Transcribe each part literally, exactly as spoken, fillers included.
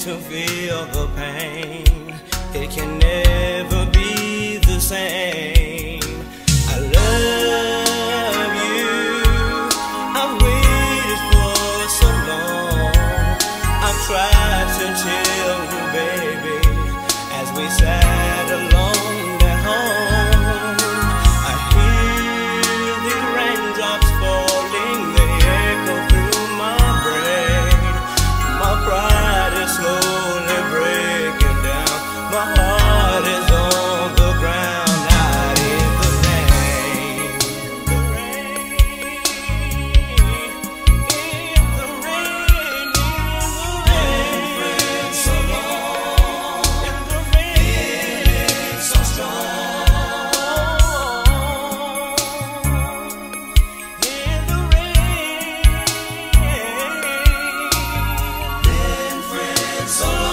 to feel the pain. It can never be the same. I love you. I've waited for so long. I've tried to tell you, baby, as we sat alone at home. I hear the raindrops falling, they echo through my brain. My pride is slowly breaking down. My heart is on the ground, out in the rain. The rain, in the rain, in the rain. Been so long, in the rain, feeling so strong. In the rain, been friends so long.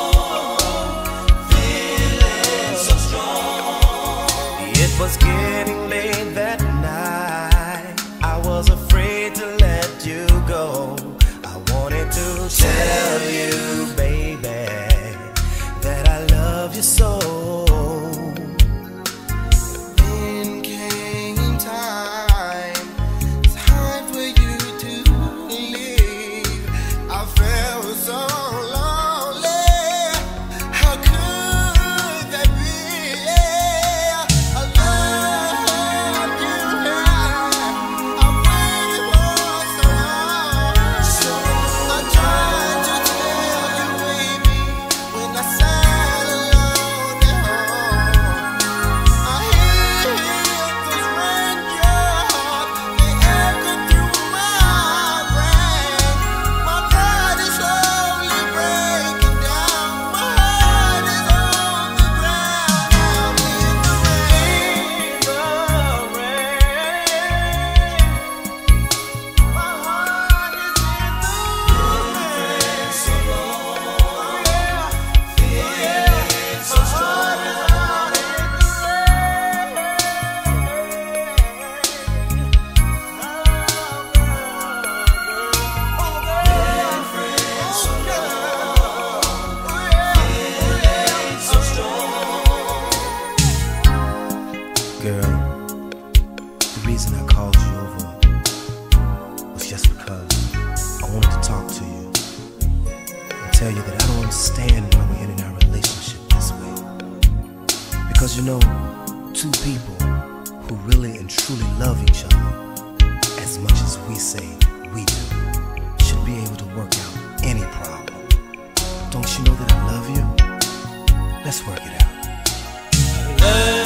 It was getting late that night. I was afraid to let you go. I wanted to tell you, baby, that I love you so. Then came time, time for you to leave. I felt so lonely. How could that be? I love you. I waited for so long. I tried to tell you, baby, when I sat alone at home. I hear those raindrops, they echo through my brain. My heart is slowly breaking down. My heart is on the ground, out in the rain. The rain. My heart is in the rain. So long, feeling so strong. My heart is out in the Girl, the reason I called you over was just because I wanted to talk to you and tell you that I don't understand why we're ending our relationship this way. Because you know, two people who really and truly love each other as much as we say we do should be able to work out any problem. Don't you know that I love you? Let's work it out.